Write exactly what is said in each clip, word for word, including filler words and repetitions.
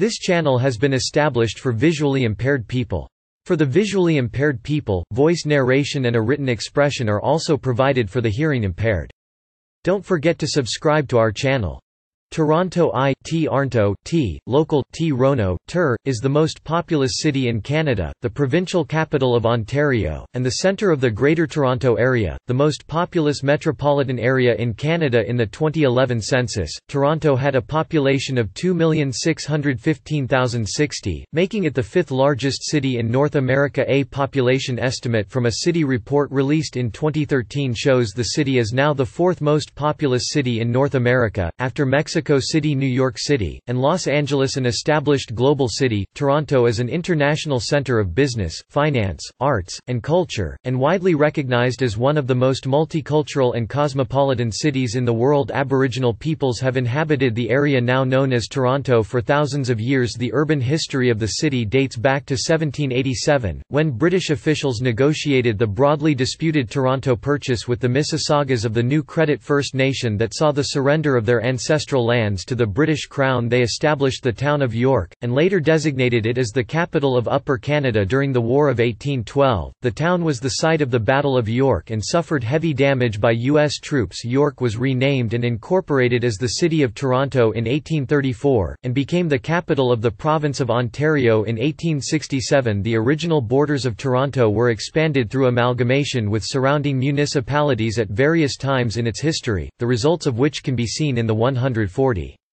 This channel has been established for visually impaired people. For the visually impaired people, voice narration and a written expression are also provided for the hearing impaired. Don't forget to subscribe to our channel. Toronto I T Aranto, T, local, T Rono, Ter, is the most populous city in Canada, the provincial capital of Ontario, and the centre of the Greater Toronto Area, the most populous metropolitan area in Canada. In the twenty eleven census, Toronto had a population of two million six hundred fifteen thousand sixty, making it the fifth largest city in North America. A population estimate from a city report released in twenty thirteen shows the city is now the fourth most populous city in North America, after Mexico City, New York City, and Los Angeles. An established global city, Toronto is an international center of business, finance, arts, and culture, and widely recognized as one of the most multicultural and cosmopolitan cities in the world. Aboriginal peoples have inhabited the area now known as Toronto for thousands of years. The urban history of the city dates back to seventeen eighty-seven, when British officials negotiated the broadly disputed Toronto Purchase with the Mississaugas of the New Credit First Nation that saw the surrender of their ancestral lands to the British Crown. They established the town of York, and later designated it as the capital of Upper Canada. During the War of eighteen twelve, the town was the site of the Battle of York and suffered heavy damage by U S troops. York was renamed and incorporated as the City of Toronto in eighteen thirty-four, and became the capital of the Province of Ontario in eighteen sixty-seven. The original borders of Toronto were expanded through amalgamation with surrounding municipalities at various times in its history, the results of which can be seen in the one hundred forty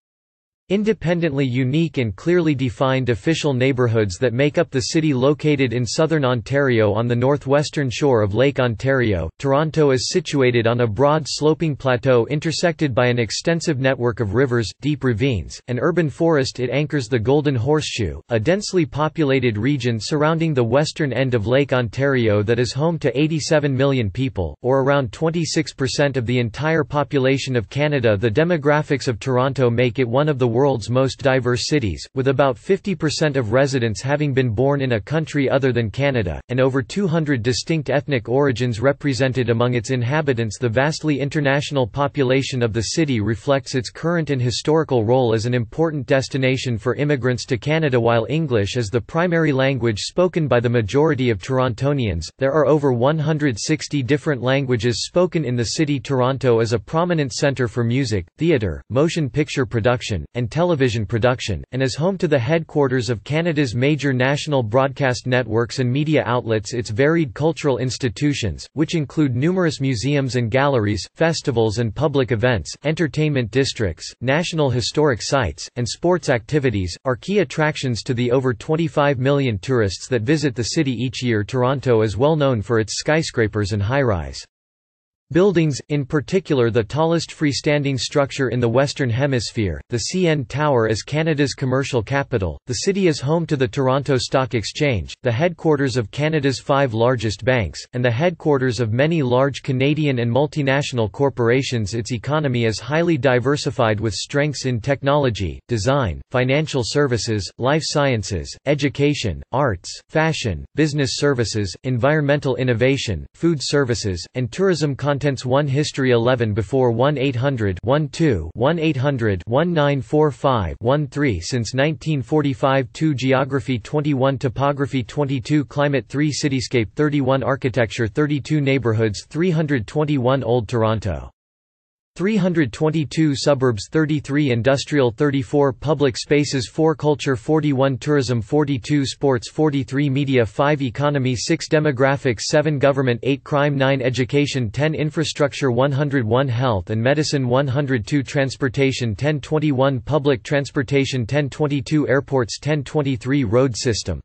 independently unique and clearly defined official neighbourhoods that make up the city. Located in southern Ontario on the northwestern shore of Lake Ontario, Toronto is situated on a broad sloping plateau intersected by an extensive network of rivers, deep ravines, and urban forest. It anchors the Golden Horseshoe, a densely populated region surrounding the western end of Lake Ontario that is home to eighty-seven million people, or around twenty-six percent of the entire population of Canada. The demographics of Toronto make it one of the world's most diverse cities, with about fifty percent of residents having been born in a country other than Canada, and over two hundred distinct ethnic origins represented among its inhabitants. The vastly international population of the city reflects its current and historical role as an important destination for immigrants to Canada. While English is the primary language spoken by the majority of Torontonians, there are over one hundred sixty different languages spoken in the city. Toronto is a prominent centre for music, theatre, motion picture production, and television production, and is home to the headquarters of Canada's major national broadcast networks and media outlets. Its varied cultural institutions, which include numerous museums and galleries, festivals and public events, entertainment districts, national historic sites, and sports activities, are key attractions to the over twenty-five million tourists that visit the city each year. Toronto is well known for its skyscrapers and high-rise buildings, in particular the tallest freestanding structure in the Western Hemisphere, the C N Tower. As Canada's commercial capital, the city is home to the Toronto Stock Exchange, the headquarters of Canada's five largest banks, and the headquarters of many large Canadian and multinational corporations. Its economy is highly diversified with strengths in technology, design, financial services, life sciences, education, arts, fashion, business services, environmental innovation, food services, and tourism. Contents one History eleven Before one eight hundred one two one eight hundred one nine four five one three Since nineteen forty-five two Geography twenty-one Topography twenty-two Climate three Cityscape thirty-one Architecture thirty-two Neighbourhoods three hundred twenty-one Old Toronto three hundred twenty-two Suburbs thirty-three Industrial thirty-four Public Spaces four Culture forty-one Tourism forty-two Sports forty-three Media five Economy six Demographics seven Government eight Crime nine Education ten Infrastructure one hundred one Health and Medicine one hundred two Transportation ten twenty-one Public Transportation ten twenty-two Airports ten twenty-three Road System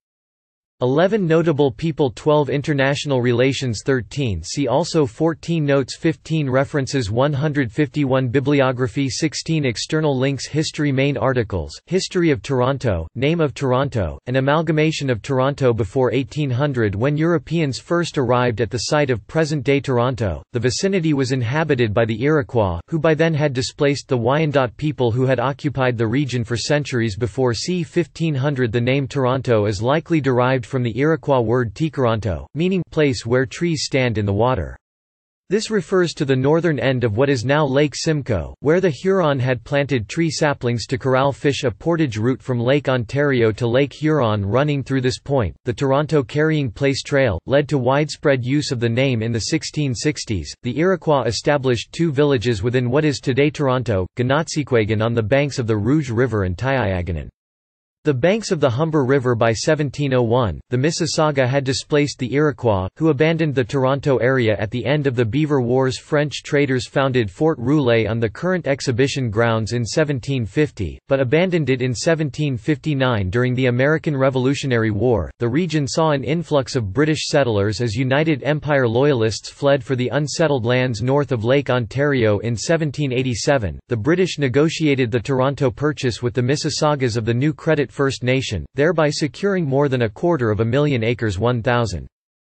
eleven Notable people twelve International relations thirteen See also fourteen Notes fifteen References one hundred fifty-one Bibliography sixteen External links History Main articles, History of Toronto, Name of Toronto, an amalgamation of Toronto before eighteen hundred. When Europeans first arrived at the site of present-day Toronto, the vicinity was inhabited by the Iroquois, who by then had displaced the Wyandot people who had occupied the region for centuries before c. fifteen hundred. The name Toronto is likely derived from the Iroquois word tikaranto, meaning place where trees stand in the water. This refers to the northern end of what is now Lake Simcoe, where the Huron had planted tree saplings to corral fish. A portage route from Lake Ontario to Lake Huron running through this point, the Toronto Carrying Place Trail, led to widespread use of the name in the sixteen sixties. The Iroquois established two villages within what is today Toronto, Ganotsequagan on the banks of the Rouge River and Tioaganan. The banks of the Humber River. By seventeen oh one, the Mississauga had displaced the Iroquois, who abandoned the Toronto area at the end of the Beaver Wars. French traders founded Fort Roulet on the current exhibition grounds in seventeen fifty, but abandoned it in seventeen fifty-nine during the American Revolutionary War. The region saw an influx of British settlers as United Empire Loyalists fled for the unsettled lands north of Lake Ontario. In seventeen eighty-seven, the British negotiated the Toronto Purchase with the Mississaugas of the New Credit First Nation, thereby securing more than a quarter of a million acres. one thousand.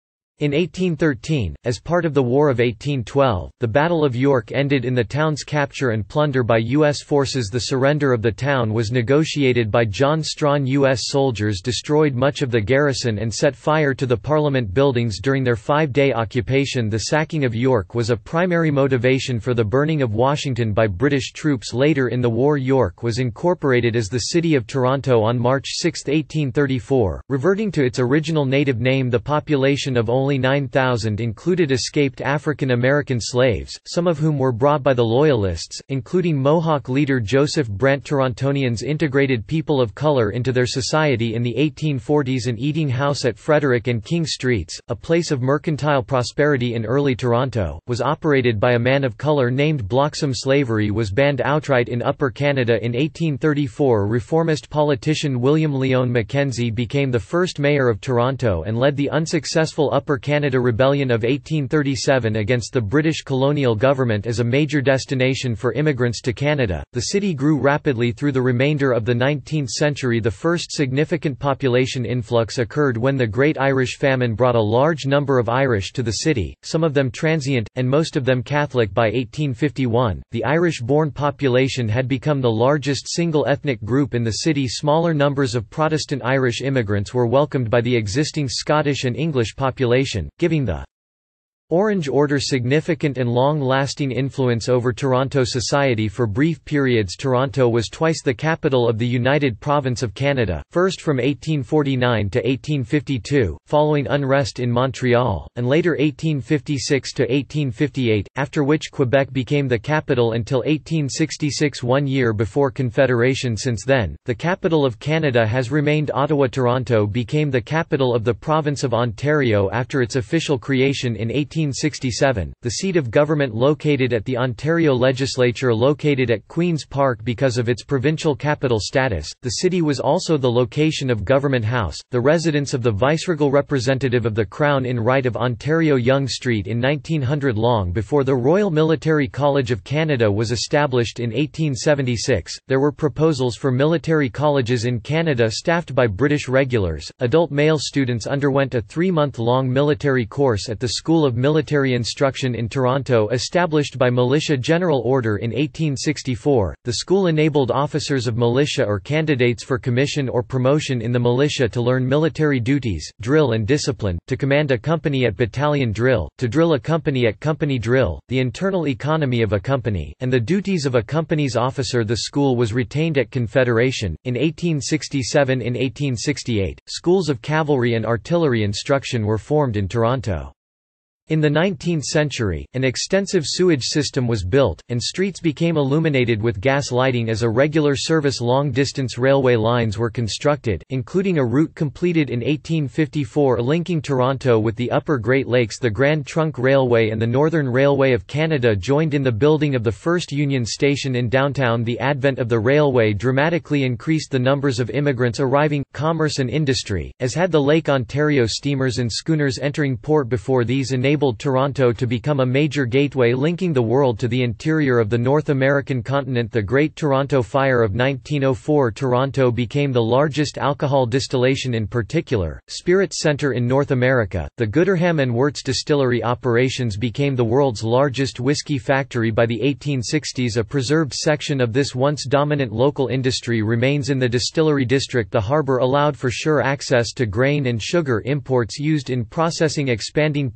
In eighteen thirteen, as part of the War of eighteen twelve, the Battle of York ended in the town's capture and plunder by U S forces. The surrender of the town was negotiated by John Strawn. U S soldiers destroyed much of the garrison and set fire to the Parliament buildings during their five-day occupation. The sacking of York was a primary motivation for the burning of Washington by British troops. Later in the war, York was incorporated as the City of Toronto on March sixth eighteen thirty-four, reverting to its original native name. The population of only nine thousand included escaped African American slaves, some of whom were brought by the Loyalists, including Mohawk leader Joseph Brant. Torontonians integrated people of color into their society in the eighteen forties. An eating house at Frederick and King Streets, a place of mercantile prosperity in early Toronto, was operated by a man of color named Bloxham. Slavery was banned outright in Upper Canada in eighteen thirty-four. Reformist politician William Lyon Mackenzie became the first mayor of Toronto and led the unsuccessful Upper Canada Rebellion of eighteen thirty-seven against the British colonial government. As a major destination for immigrants to Canada, the city grew rapidly through the remainder of the nineteenth century. The first significant population influx occurred when the Great Irish Famine brought a large number of Irish to the city, some of them transient, and most of them Catholic. By eighteen fifty-one, the Irish-born population had become the largest single ethnic group in the city. Smaller numbers of Protestant Irish immigrants were welcomed by the existing Scottish and English population, giving the Orange Order significant and long-lasting influence over Toronto society. For brief periods, Toronto was twice the capital of the United Province of Canada, first from eighteen forty-nine to eighteen fifty-two, following unrest in Montreal, and later eighteen fifty-six to eighteen fifty-eight, after which Quebec became the capital until eighteen sixty-six, one year before Confederation. Since then, the capital of Canada has remained Ottawa. Toronto became the capital of the Province of Ontario after its official creation in eighteen sixty-seven, the seat of government located at the Ontario Legislature located at Queen's Park. Because of its provincial capital status, the city was also the location of Government House, the residence of the viceregal representative of the Crown in right of Ontario. Yonge Street in nineteen hundred. Long before the Royal Military College of Canada was established in eighteen seventy-six, there were proposals for military colleges in Canada staffed by British regulars. Adult male students underwent a three-month-long military course at the School of Military Military Instruction in Toronto. Established by Militia General Order in eighteen sixty-four, the school enabled officers of militia or candidates for commission or promotion in the militia to learn military duties, drill and discipline, to command a company at battalion drill, to drill a company at company drill, the internal economy of a company, and the duties of a company's officer. The school was retained at Confederation. In eighteen sixty-seven and eighteen sixty-eight, schools of cavalry and artillery instruction were formed in Toronto. In the nineteenth century, an extensive sewage system was built, and streets became illuminated with gas lighting as a regular service. Long-distance railway lines were constructed, including a route completed in eighteen fifty-four linking Toronto with the Upper Great Lakes. The Grand Trunk Railway and the Northern Railway of Canada joined in the building of the first Union Station in downtown. The advent of the railway dramatically increased the numbers of immigrants arriving, commerce and industry, as had the Lake Ontario steamers and schooners entering port before these enabled Toronto to become a major gateway linking the world to the interior of the North American continent. The Great Toronto Fire of nineteen oh four. Toronto became the largest alcohol distillation, in particular, spirits center in North America. The Gooderham and Wirtz distillery operations became the world's largest whiskey factory by the eighteen sixties. A preserved section of this once dominant local industry remains in the distillery district. The harbour allowed for sure access to grain and sugar imports used in processing. Expanding port and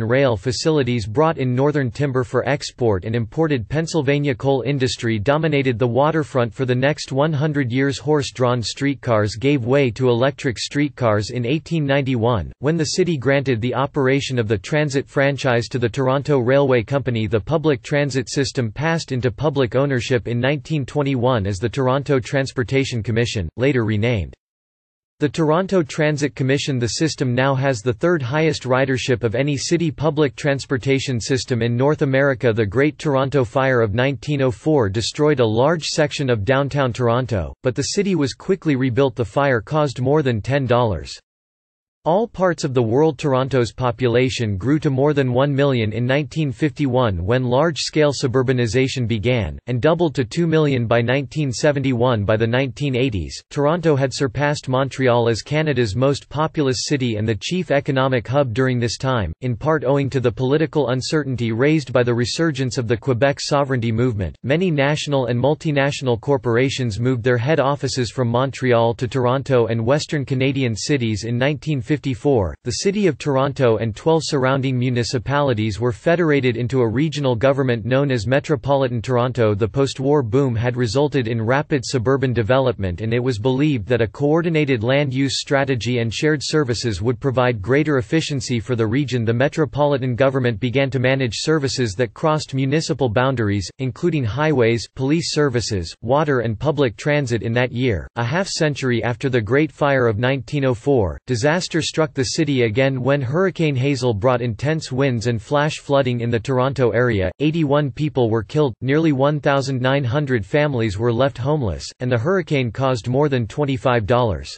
and rail facilities brought in northern timber for export and imported Pennsylvania coal industry dominated the waterfront for the next one hundred years. Horse-drawn streetcars gave way to electric streetcars in eighteen ninety-one, when the city granted the operation of the transit franchise to the Toronto Railway Company. The public transit system passed into public ownership in nineteen twenty-one as the Toronto Transportation Commission, later renamed the Toronto Transit Commission. The system now has the third highest ridership of any city public transportation system in North America. The Great Toronto Fire of nineteen oh four destroyed a large section of downtown Toronto, but the city was quickly rebuilt. The fire caused more than ten dollars all parts of the world. Toronto's population grew to more than one million in nineteen fifty-one when large-scale suburbanization began, and doubled to two million by nineteen seventy-one. By the nineteen eighties, Toronto had surpassed Montreal as Canada's most populous city and the chief economic hub during this time, in part owing to the political uncertainty raised by the resurgence of the Quebec sovereignty movement. Many national and multinational corporations moved their head offices from Montreal to Toronto and Western Canadian cities. In nineteen fifty-four, the City of Toronto and twelve surrounding municipalities were federated into a regional government known as Metropolitan Toronto. The post-war boom had resulted in rapid suburban development, and it was believed that a coordinated land use strategy and shared services would provide greater efficiency for the region. The metropolitan government began to manage services that crossed municipal boundaries, including highways, police services, water and public transit. In that year, a half-century after the Great Fire of nineteen oh four, disaster struck the city again when Hurricane Hazel brought intense winds and flash flooding in the Toronto area. eighty-one people were killed, nearly one thousand nine hundred families were left homeless, and the hurricane caused more than twenty-five dollars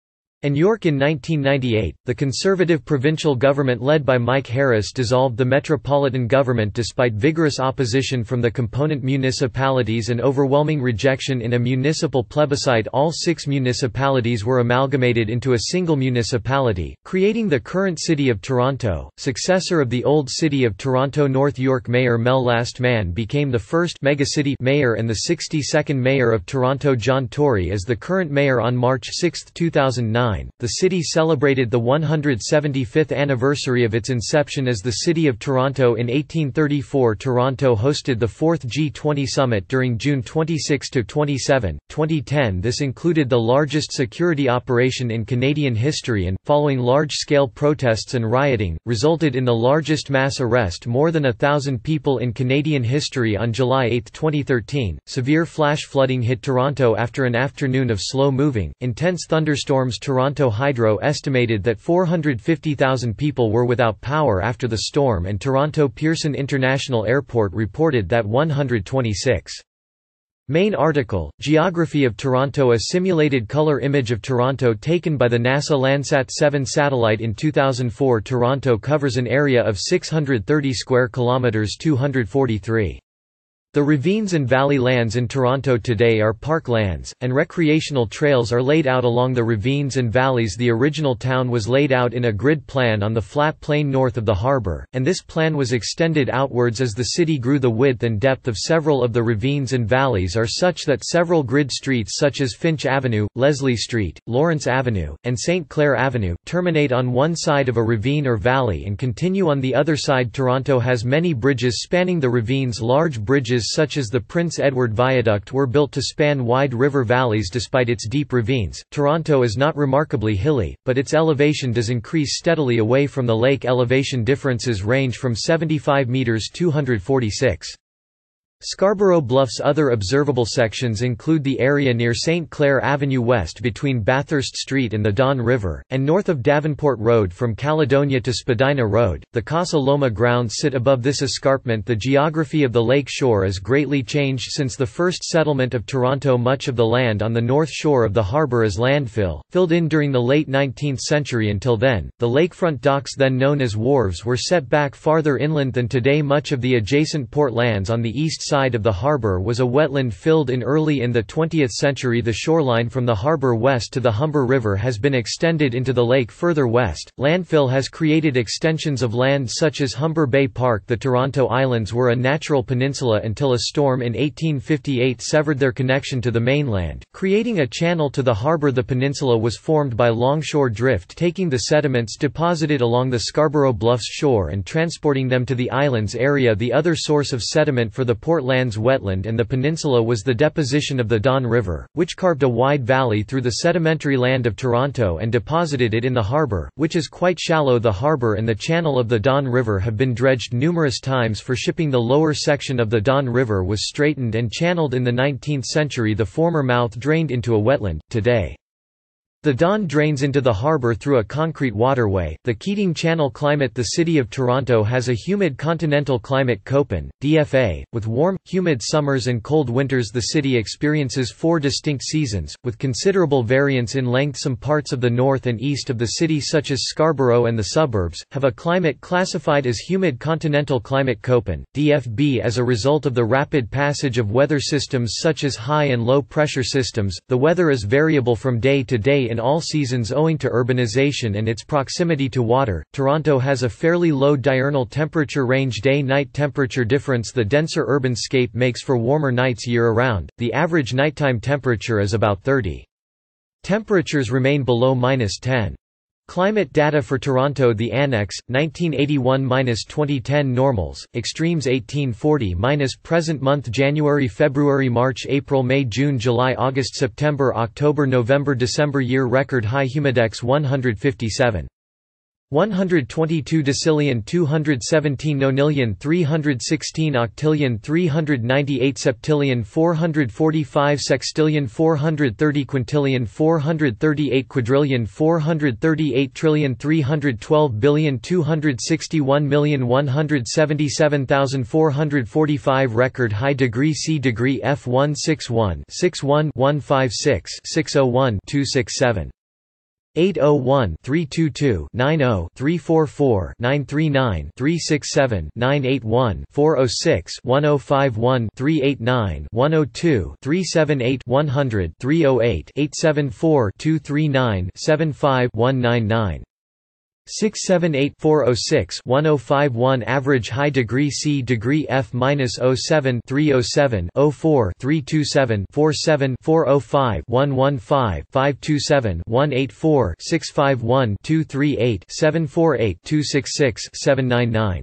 In York in nineteen ninety-eight, the Conservative provincial government led by Mike Harris dissolved the metropolitan government despite vigorous opposition from the component municipalities and overwhelming rejection in a municipal plebiscite. All six municipalities were amalgamated into a single municipality, creating the current City of Toronto, successor of the old City of Toronto. North York Mayor Mel Lastman became the first megacity mayor and the sixty-second mayor of Toronto. John Tory as the current mayor on March sixth two thousand nine. The city celebrated the one hundred seventy-fifth anniversary of its inception as the City of Toronto in eighteen thirty-four. Toronto hosted the fourth G twenty summit during June twenty-sixth to twenty-seventh, twenty ten. This included the largest security operation in Canadian history and, following large-scale protests and rioting, resulted in the largest mass arrest more than a thousand people in Canadian history. On July eighth twenty thirteen, severe flash flooding hit Toronto after an afternoon of slow-moving, intense thunderstorms. Toronto Hydro estimated that four hundred fifty thousand people were without power after the storm, and Toronto Pearson International Airport reported that one hundred twenty-six. Main article, Geography of Toronto. A simulated color image of Toronto taken by the NASA Landsat seven satellite in two thousand four. Toronto covers an area of six hundred thirty square kilometers, two hundred forty-three. The ravines and valley lands in Toronto today are park lands, and recreational trails are laid out along the ravines and valleys. The original town was laid out in a grid plan on the flat plain north of the harbour, and this plan was extended outwards as the city grew. The width and depth of several of the ravines and valleys are such that several grid streets such as Finch Avenue, Leslie Street, Lawrence Avenue, and Saint Clair Avenue, terminate on one side of a ravine or valley and continue on the other side. Toronto has many bridges spanning the ravines. Large bridges such as the Prince Edward Viaduct were built to span wide river valleys despite its deep ravines. Toronto is not remarkably hilly, but its elevation does increase steadily away from the lake. Elevation differences range from seventy-five meters to two hundred forty-six. Scarborough Bluff's other observable sections include the area near Saint Clair Avenue west between Bathurst Street and the Don River, and north of Davenport Road from Caledonia to Spadina Road. The Casa Loma grounds sit above this escarpment. The geography of the lake shore is greatly changed since the first settlement of Toronto. Much of the land on the north shore of the harbour is landfill, filled in during the late nineteenth century. Until then, the lakefront docks, then known as wharves, were set back farther inland than today. Much of the adjacent port lands on the east side of the harbour was a wetland filled in early in the twentieth century. The shoreline from the harbour west to the Humber River has been extended into the lake further west. Landfill has created extensions of land such as Humber Bay Park. The Toronto Islands were a natural peninsula until a storm in eighteen fifty-eight severed their connection to the mainland, creating a channel to the harbour. The peninsula was formed by longshore drift taking the sediments deposited along the Scarborough Bluffs shore and transporting them to the islands area. The other source of sediment for the Port Lands wetland and the peninsula was the deposition of the Don River, which carved a wide valley through the sedimentary land of Toronto and deposited it in the harbour, which is quite shallow. The harbour and the channel of the Don River have been dredged numerous times for shipping. The lower section of the Don River was straightened and channeled in the nineteenth century. The former mouth drained into a wetland. Today, the Don drains into the harbour through a concrete waterway. The Keating Channel climate. The City of Toronto has a humid continental climate Köppen, D F A, with warm, humid summers and cold winters. The city experiences four distinct seasons, with considerable variance in length. Some parts of the north and east of the city, such as Scarborough and the suburbs, have a climate classified as humid continental climate Köppen, D F B. As a result of the rapid passage of weather systems such as high and low pressure systems, the weather is variable from day to day in all seasons owing to urbanization and its proximity to water. Toronto has a fairly low diurnal temperature range. Day-night temperature difference. The denser urban scape makes for warmer nights year-around. The average nighttime temperature is about thirty. Temperatures remain below minus ten. Climate data for Toronto. The Annex, nineteen eighty-one to twenty ten normals, extremes eighteen forty - present month January February March April May June July August September October November December Year record high Humidex one hundred fifty-seven. one hundred twenty-two decillion two hundred seventeen nonillion three hundred sixteen octillion three hundred ninety-eight septillion four hundred forty-five sextillion four hundred thirty quintillion four hundred thirty-eight quadrillion four hundred thirty-eight trillion three hundred twelve billion two hundred sixty-one million one hundred seventy-seven thousand four hundred forty-five record high degree C degree F one sixty-one sixty-one one fifty-six six oh one two sixty-seven eight oh one three twenty-two ninety three forty-four nine thirty-nine three sixty-seven nine eighty-one four oh six one oh fifty-one three eighty-nine one oh two three seventy-eight one hundred three oh eight eight seventy-four two thirty-nine seventy-five one ninety-nine six seventy-eight four oh six one oh fifty-one average high degree C degree F minus oh seven three oh seven oh four three twenty-seven forty-seven four oh five one fifteen five twenty-seven one eighty-four six fifty-one two thirty-eight seven forty-eight two sixty-six seven ninety-nine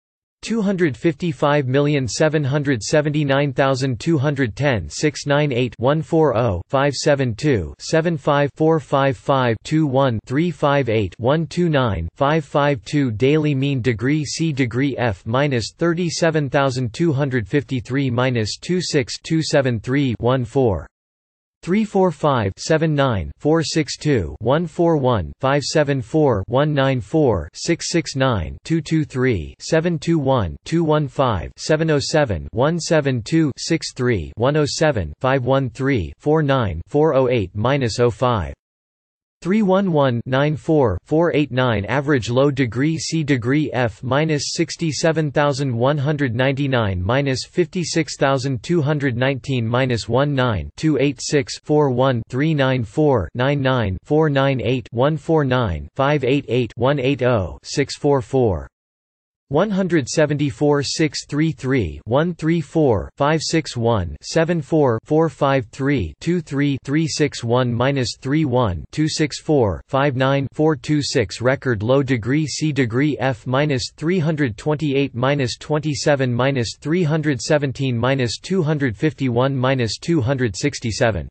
two hundred fifty-five million seven hundred seventy-nine thousand two hundred ten six ninety-eight one forty five seventy-two seventy-five four fifty-five twenty-one three fifty-eight one twenty-nine five fifty-two daily mean degree C degree F minus thirty-seven thousand two hundred fifty-three minus twenty-six two seventy-three fourteen three forty-five seventy-nine four sixty-two one forty-one five seventy-four one ninety-four six sixty-nine two twenty-three seven twenty-one two fifteen seven oh seven one seventy-two sixty-three one oh seven five thirteen forty-nine four oh eight oh five three eleven ninety-four four eighty-nine average low degree C degree F minus sixty-seven thousand one hundred ninety-nine minus fifty-six thousand two hundred nineteen minus nineteen two eighty-six forty-one three ninety-four ninety-nine four ninety-eight one forty-nine five eighty-eight one eighty six forty-four one seventy-four six thirty-three one thirty-four five sixty-one seventy-four four fifty-three twenty-three three sixty-one minus thirty-one two sixty-four fifty-nine four twenty-six record low degree C degree F minus three twenty-eight minus twenty-seven minus three seventeen minus two fifty-one minus two sixty-seven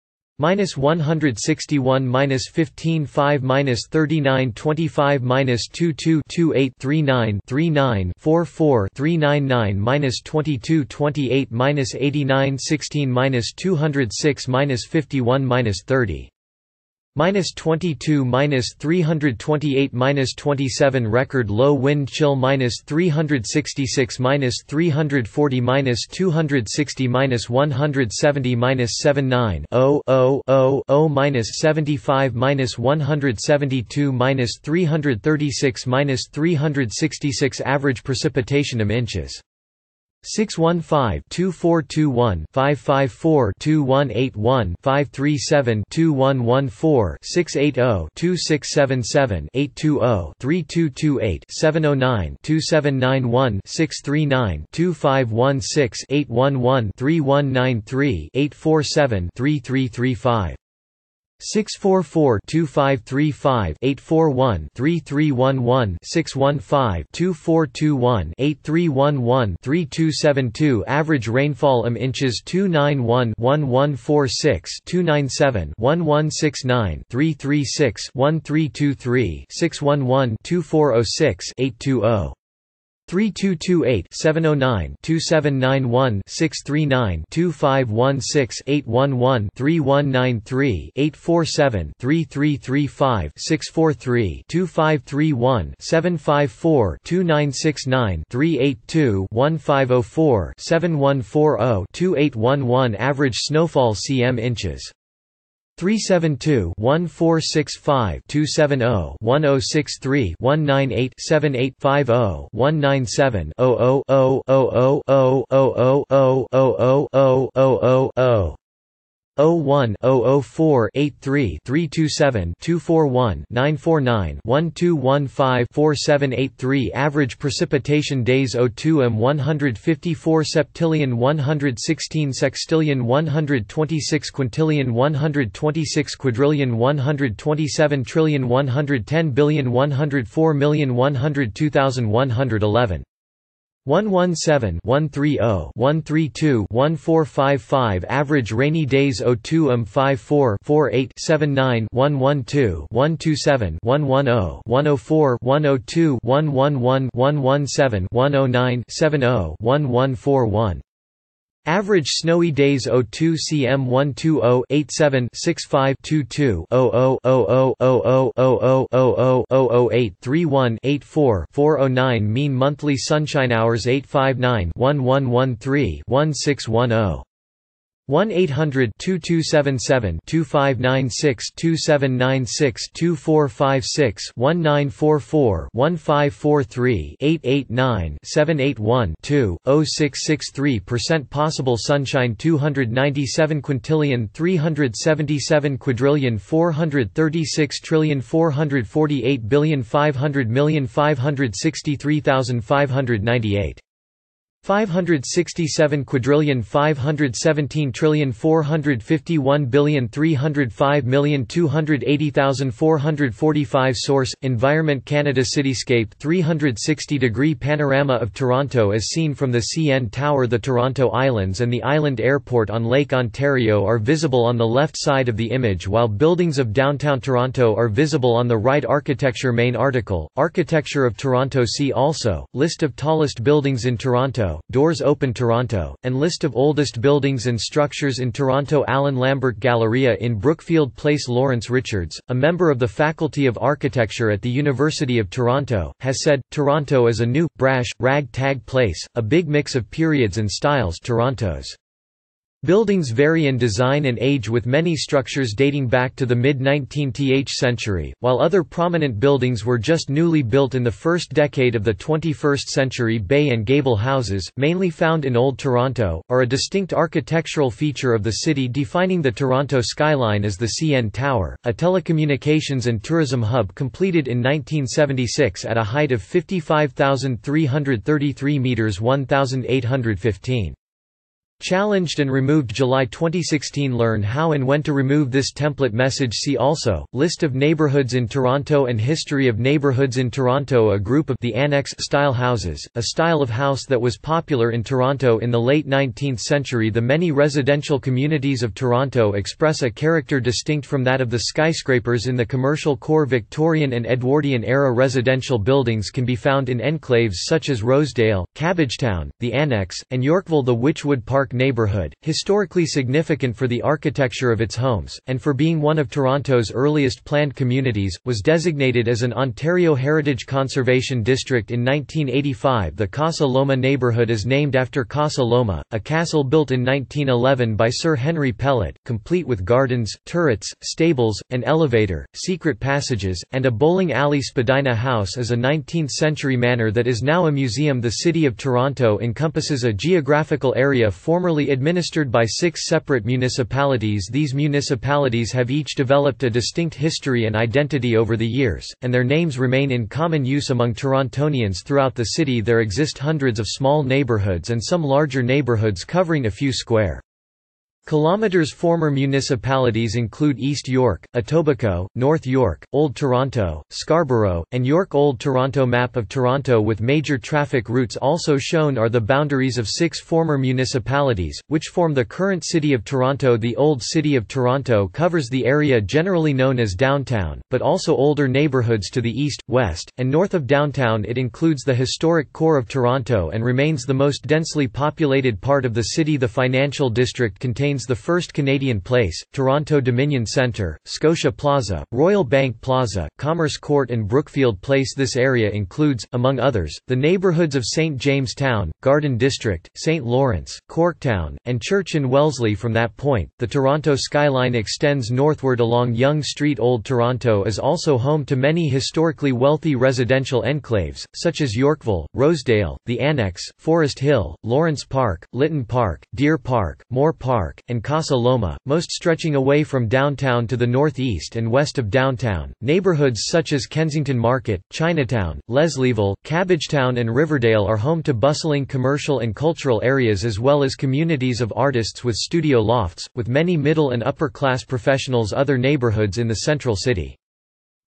minus one sixty-one minus fifteen five minus thirty-nine twenty-five minus twenty-two twenty-eight thirty-nine thirty-nine forty-four three ninety-nine minus twenty-two twenty-eight minus eighty-nine sixteen minus two oh six minus fifty-one minus thirty minus twenty-two minus three twenty-eight minus twenty-seven record low wind chill minus three sixty-six minus three forty minus two sixty minus one seventy minus seventy-nine oh oh oh oh minus seventy-five minus one seventy-two minus three thirty-six minus three sixty-six average precipitation in inches. six one five, two four two one, five five four, two one eight one, five three seven, two one one four, six eight zero, two six seven seven, eight two zero, three two two eight, seven zero nine, two seven nine one, six three nine, two five one six, eight one one, three one nine three, eight four seven, three three three five. six four four, two five three five, eight four one, three three one one, six one five, two four two one, eight three one one, three two seven two. Average rainfall um inches two nine one, one one four six, two nine seven, one one six nine, three three six, one three two three, six one one, two four zero six, eight two zero. three two two eight, seven zero nine, two seven nine one, six three nine, two five one six, eight one one, three one nine three, eight four seven, three three three five, six four three, two five three one, seven five four, two nine six nine, three eight two, one five zero four, seven one four zero, two eight one one. Average snowfall cm inches three seven two, one four six five, two seven zero, one zero six three, one nine eight, seven eight five zero, one nine seven, zero zero zero zero zero zero zero zero zero zero zero one zero zero four eight three three two seven two four one nine four nine one two one five four seven eight three. Average precipitation days zero two m one hundred fifty-four septillion one hundred sixteen sextillion one hundred twenty-six quintillion one hundred twenty-six quadrillion one hundred twenty-seven trillion one hundred ten billion one hundred four million one hundred two thousand one hundred eleven. one one seven, one three zero, one three two, one four five five. Average rainy days zero two m five four, four eight, seven nine, one one two, one two seven, one one zero, one zero four, one zero two, one one one, one one seven, one zero nine, seven zero, one one four one. Average snowy days zero two cm one two zero, eight seven, six five, two two, zero zero, zero zero, zero zero, zero zero, zero zero eight, three one, eight four, four zero nine. Mean monthly sunshine hours eight five nine, one one one three, one six one zero. one eight hundred, two two seven seven, two five nine six, two seven nine six, two four five six, one nine four four, one five four three, eight eight nine, seven eight one, two, zero six six three. Percent possible sunshine two hundred ninety-seven quintillion three hundred seventy-seven quadrillion four hundred thirty-six trillion four hundred forty-eight billion five hundred million five hundred sixty-three thousand five hundred ninety-eight. five hundred sixty-seven quadrillion five hundred seventeen trillion four hundred fifty-one billion three hundred five million two hundred eighty thousand four hundred forty-five. Source: Environment Canada. Cityscape three hundred sixty degree panorama of Toronto as seen from the C N Tower. The Toronto Islands and the Island Airport on Lake Ontario are visible on the left side of the image, while buildings of downtown Toronto are visible on the right. Architecture. Main article, Architecture of Toronto. See also, List of tallest buildings in Toronto, Doors Open Toronto, and List of oldest buildings and structures in Toronto. Alan Lambert Galleria in Brookfield Place. Lawrence Richards, a member of the Faculty of Architecture at the University of Toronto, has said, "Toronto is a new, brash, rag-tag place, a big mix of periods and styles." Toronto's buildings vary in design and age, with many structures dating back to the mid-nineteenth century, while other prominent buildings were just newly built in the first decade of the twenty-first century. Bay and gable houses, mainly found in Old Toronto, are a distinct architectural feature of the city. Defining the Toronto skyline is the C N Tower, a telecommunications and tourism hub completed in nineteen seventy-six at a height of fifty-five thousand three hundred thirty-three metres one thousand eight hundred fifteen. Challenged and removed July twenty sixteen. Learn how and when to remove this template message. See also, List of neighbourhoods in Toronto and History of neighbourhoods in Toronto. A group of the Annex style houses, a style of house that was popular in Toronto in the late nineteenth century. The many residential communities of Toronto express a character distinct from that of the skyscrapers in the commercial core. Victorian and Edwardian era residential buildings can be found in enclaves such as Rosedale, Cabbagetown, the Annex, and Yorkville. The Wychwood Park Park neighbourhood, historically significant for the architecture of its homes, and for being one of Toronto's earliest planned communities, was designated as an Ontario Heritage Conservation District in nineteen eighty-five. The Casa Loma neighbourhood is named after Casa Loma, a castle built in nineteen eleven by Sir Henry Pellet, complete with gardens, turrets, stables, an elevator, secret passages, and a bowling alley. Spadina House is a nineteenth century manor that is now a museum. The City of Toronto encompasses a geographical area formerly administered by six separate municipalities. These municipalities have each developed a distinct history and identity over the years, and their names remain in common use among Torontonians. Throughout the city there exist hundreds of small neighborhoods and some larger neighborhoods covering a few square kilometers. Former municipalities include East York, Etobicoke, North York, Old Toronto, Scarborough, and York. Old Toronto map of Toronto with major traffic routes also shown are the boundaries of six former municipalities, which form the current City of Toronto. The Old City of Toronto covers the area generally known as downtown, but also older neighbourhoods to the east, west, and north of downtown. It includes the historic core of Toronto and remains the most densely populated part of the city. The financial district contains the First Canadian Place, Toronto Dominion Centre, Scotia Plaza, Royal Bank Plaza, Commerce Court and Brookfield Place. This area includes, among others, the neighbourhoods of Saint James Town, Garden District, Saint Lawrence, Corktown, and Church and Wellesley. From that point, the Toronto skyline extends northward along Yonge Street. Old Toronto is also home to many historically wealthy residential enclaves, such as Yorkville, Rosedale, the Annex, Forest Hill, Lawrence Park, Lytton Park, Deer Park, Moore Park, and Casa Loma, most stretching away from downtown to the northeast and west of downtown. Neighborhoods such as Kensington Market, Chinatown, Leslieville, Cabbagetown and Riverdale are home to bustling commercial and cultural areas as well as communities of artists with studio lofts, with many middle and upper class professionals. Other neighborhoods in the central city